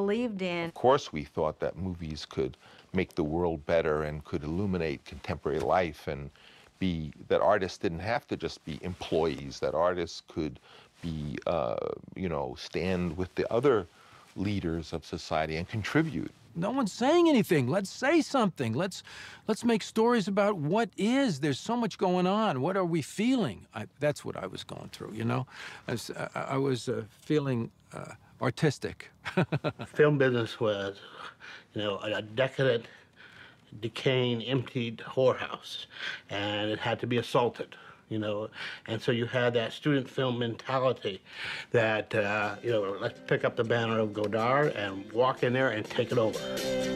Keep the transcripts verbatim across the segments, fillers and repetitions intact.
believed in. Of course, we thought that movies could make the world better and could illuminate contemporary life, and be that artists didn't have to just be employees, that artists could be, uh, you know, stand with the other leaders of society and contribute. No one's saying anything. Let's say something. Let's let's make stories about what is. There's so much going on. What are we feeling? I, that's what I was going through, you know? I was, I, I was uh, feeling uh, artistic. Film business was, you know, a decadent, decaying, emptied whorehouse, and it had to be assaulted. You know, and so you had that student film mentality that, uh, you know, let's pick up the banner of Godard and walk in there and take it over.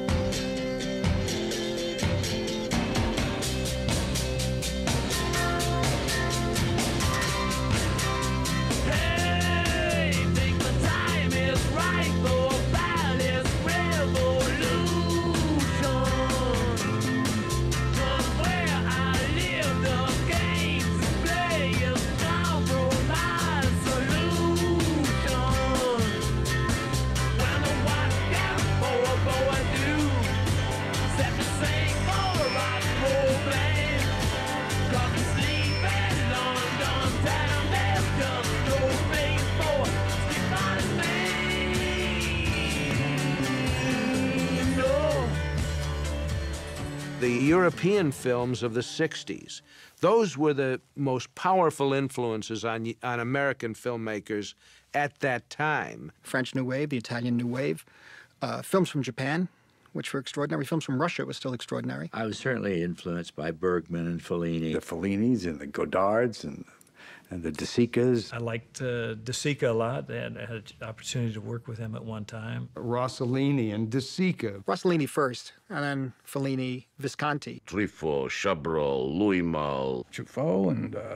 The European films of the sixties, those were the most powerful influences on, on American filmmakers at that time. French New Wave, the Italian New Wave, uh, films from Japan, which were extraordinary. Films from Russia was still extraordinary. I was certainly influenced by Bergman and Fellini. The Fellinis and the Godards and, and the De Sicas. I liked uh, De Sica a lot, and I had an opportunity to work with him at one time. Rossellini and De Sica. Rossellini first, and then Fellini, Visconti. Truffaut, Chabrol, Louis Malle. Truffaut and uh,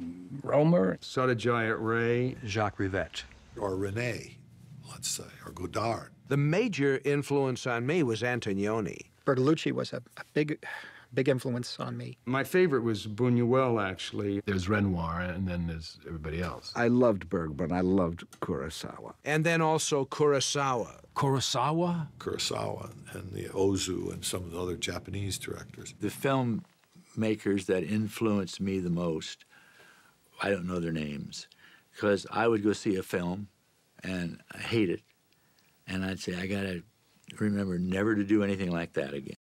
Romer. Sotomayor Ray. Jacques Rivette. Or René, let's say, or Godard. The major influence on me was Antonioni. Bertolucci was a, a big, big influence on me. My favorite was Buñuel, actually. There's Renoir, and then there's everybody else. I loved Bergman. I loved Kurosawa. And then also Kurosawa. Kurosawa? Kurosawa and the Ozu and some of the other Japanese directors. The filmmakers that influenced me the most, I don't know their names, because I would go see a film and I hate it, and I'd say, I gotta remember never to do anything like that again.